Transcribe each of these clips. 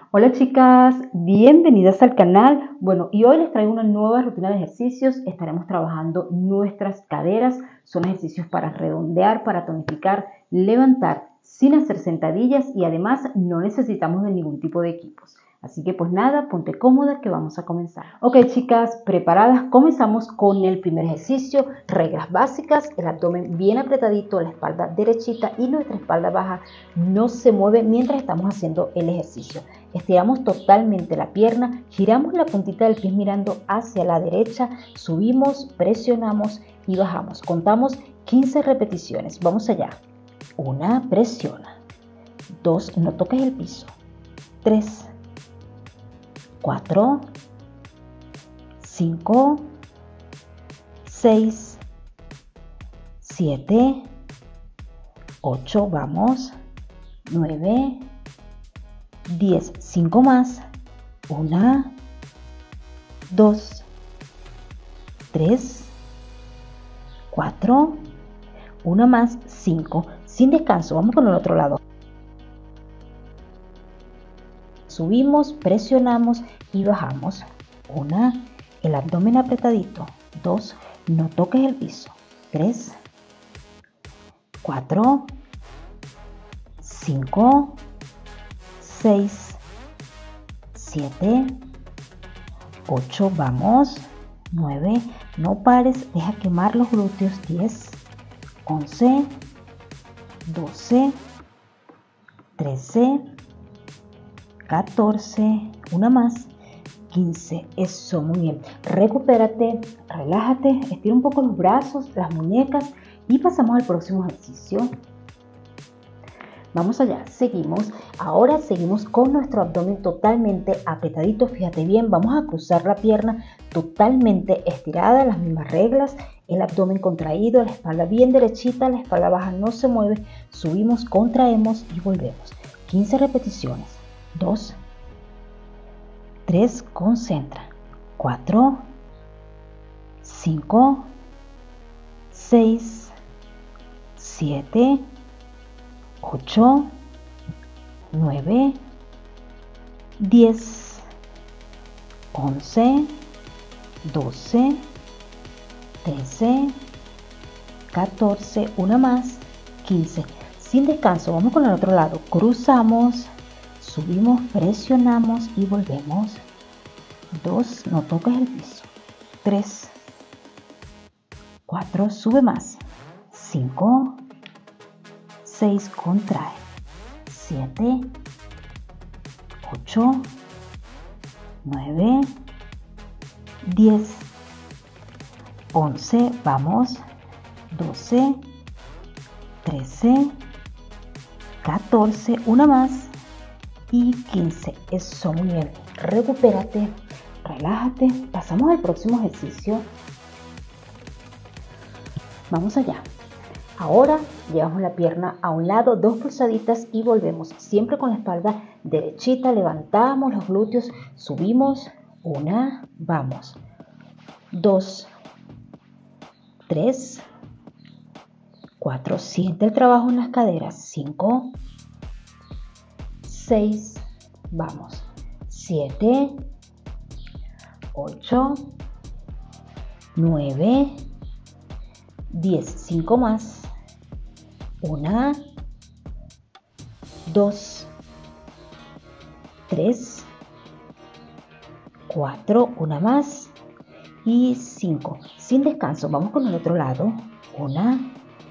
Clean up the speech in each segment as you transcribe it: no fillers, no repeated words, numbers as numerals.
Hola chicas, bienvenidas al canal. Bueno, y hoy les traigo una nueva rutina de ejercicios. Estaremos trabajando nuestras caderas. Son ejercicios para redondear, para tonificar, levantar sin hacer sentadillas y además no necesitamos de ningún tipo de equipos. Así que pues nada, ponte cómoda que vamos a comenzar. Ok chicas, preparadas, comenzamos con el primer ejercicio. Reglas básicas, el abdomen bien apretadito, la espalda derechita y nuestra espalda baja no se mueve mientras estamos haciendo el ejercicio. Estiramos totalmente la pierna, giramos la puntita del pie mirando hacia la derecha, subimos, presionamos y bajamos. Contamos 15 repeticiones. Vamos allá. 1, presiona. 2, no toques el piso. 3, 4, 5, 6, 7, 8, vamos, 9, 10, 5 más, 1, 2, 3, 4, 1 más, 5, sin descanso. Vamos con el otro lado. Subimos, presionamos y bajamos. 1, el abdomen apretadito. 2, no toques el piso. 3, 4, 5, 6, 7, 8, vamos. 9, no pares, deja quemar los glúteos. 10, 11, 12, 13, 14, una más, 15, eso, muy bien. Recupérate, relájate, estira un poco los brazos, las muñecas y pasamos al próximo ejercicio. Vamos allá, seguimos. Ahora seguimos con nuestro abdomen totalmente apretadito. Fíjate bien, vamos a cruzar la pierna totalmente estirada, las mismas reglas. El abdomen contraído, la espalda bien derechita, la espalda baja no se mueve. Subimos, contraemos y volvemos. 15 repeticiones. 2, 3, concentra. 4, 5, 6, 7, 8, 9, 10, 11, 12, 13, 14, una más, 15. Sin descanso, vamos con el otro lado. Cruzamos, subimos, presionamos y volvemos. 2, no toques el piso. 3, 4, sube más. 5, 6, contrae. 7, 8, 9, 10, 11, vamos. 12, 13, 14, una más y 15. Eso, muy bien. Recupérate, relájate. Pasamos al próximo ejercicio. Vamos allá. Ahora llevamos la pierna a un lado, 2 pulsaditas y volvemos. Siempre con la espalda derechita, levantamos los glúteos, subimos. 1, vamos. 2, 3, 4, siente el trabajo en las caderas. 5, 6, vamos. 7, 8, 9, 10, 5 más. 1, 2, 3, 4, una más y 5. Sin descanso, vamos con el otro lado. 1,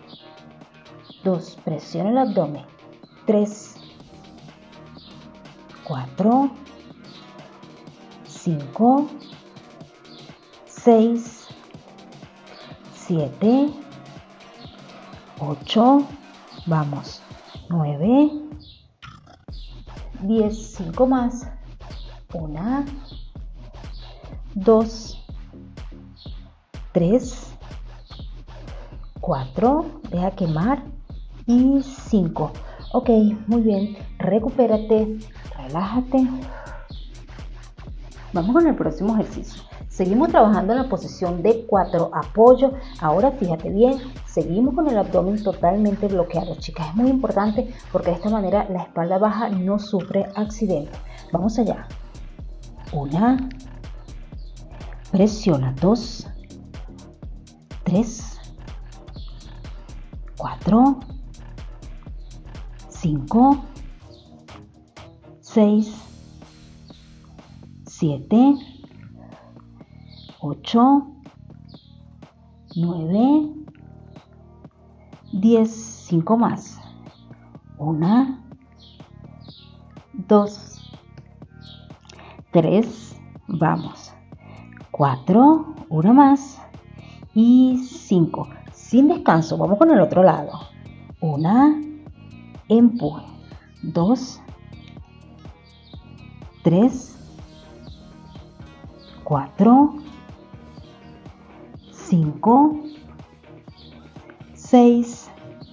2, presiona el abdomen. 3, 4, 5, 6, 7, 8, vamos. 9, 10, 5 más. 1, 2, 3, 4, deja quemar y 5. Ok, muy bien, recupérate, relájate. Vamos con el próximo ejercicio. Seguimos trabajando en la posición de 4 apoyo. Ahora fíjate bien, seguimos con el abdomen totalmente bloqueado, chicas. Es muy importante porque de esta manera la espalda baja no sufre accidente. Vamos allá. 1, presiona. 2, 3, 4, 5, 6, 7, 8, 9, 10, 5 más. 1, 2, 3, vamos. 4, una más. Y 5. Sin descanso, vamos con el otro lado. 1, empuje. 2, 3, 4, 5, 6,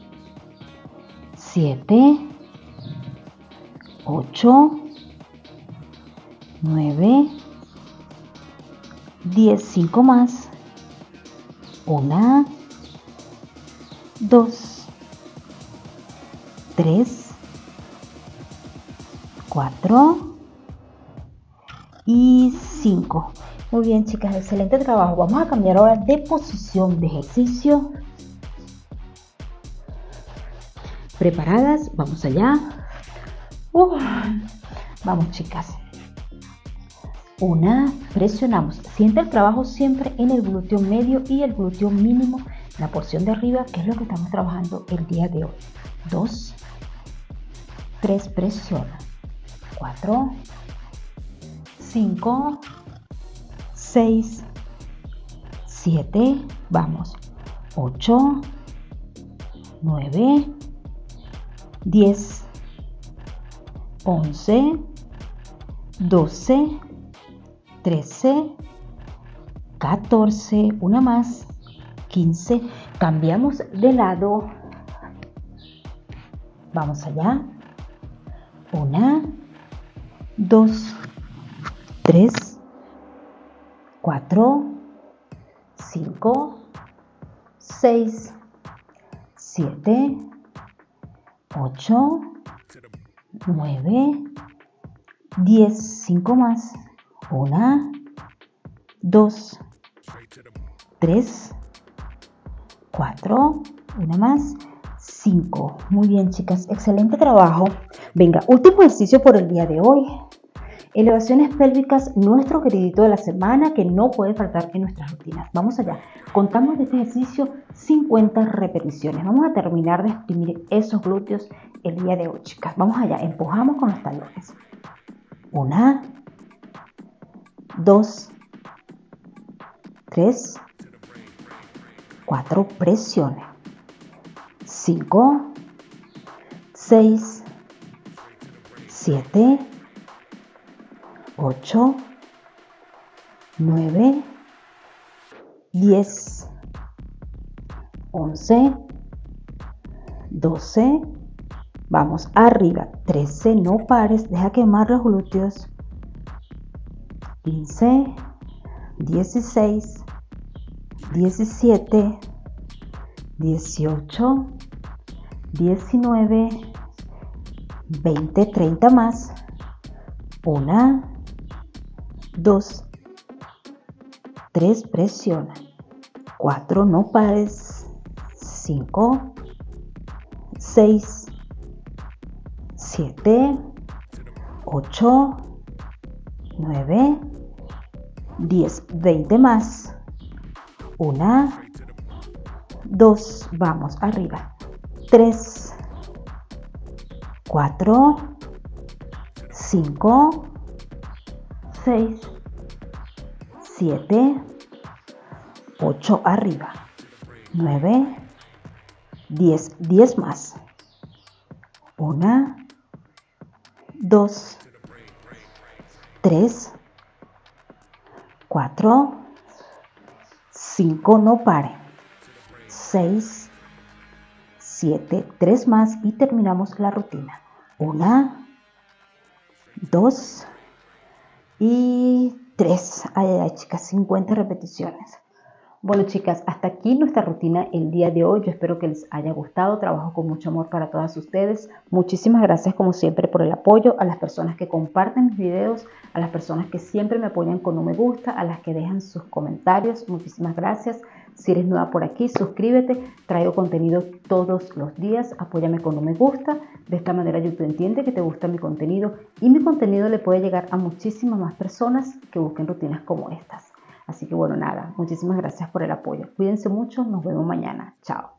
7, 8, 9, 10, 5 más. 1, 2, 3, 4 y 5. Muy bien, chicas, excelente trabajo. Vamos a cambiar ahora de posición de ejercicio. ¿Preparadas? Vamos allá. Vamos, chicas. 1, presionamos. Siente el trabajo siempre en el glúteo medio y el glúteo mínimo, la porción de arriba, que es lo que estamos trabajando el día de hoy. 2, 3, presiona. 4, 5, 6, 7, vamos. 8, 9, 10, 11, 12, 13, 14, una más, 15, cambiamos de lado, vamos allá, 1, 2, 3, 4, 5, 6, 7, 8, 9, 10, 5 más. 1, 2, 3, 4, una más, 5. Muy bien, chicas, excelente trabajo. Venga, último ejercicio por el día de hoy. Elevaciones pélvicas, nuestro queridito de la semana que no puede faltar en nuestras rutinas. Vamos allá. Contamos de este ejercicio 50 repeticiones. Vamos a terminar de exprimir esos glúteos el día de hoy, chicas. Vamos allá. Empujamos con los talones. 1, 2, 3, 4, presione. 5, 6, 7, 8, 9, 10, 11, 12, vamos arriba, 13, no pares, deja quemar los glúteos. 15, 16, 17, 18, 19, 20, 30 más. 1, 2, 3, presiona. 4, no pares. 5, 6, 7, 8, 9, 10, 20 más. 1, 2, vamos arriba. 3, 4, 5, 6, 7, 8 arriba. 9, 10, 10 más. 1, 2, 3, 4, 5, no pare. 6, 7, 3 más y terminamos la rutina. 1, 2 y 3. Ay, ay, chicas, 50 repeticiones. Bueno, chicas, hasta aquí nuestra rutina el día de hoy. Yo espero que les haya gustado. Trabajo con mucho amor para todas ustedes. Muchísimas gracias como siempre por el apoyo, a las personas que comparten mis videos, a las personas que siempre me apoyan con un me gusta, a las que dejan sus comentarios. Muchísimas gracias. Si eres nueva por aquí, suscríbete. Traigo contenido todos los días. Apóyame con un me gusta. De esta manera YouTube entiende que te gusta mi contenido y mi contenido le puede llegar a muchísimas más personas que busquen rutinas como estas. Así que bueno, nada, muchísimas gracias por el apoyo. Cuídense mucho, nos vemos mañana. Chao.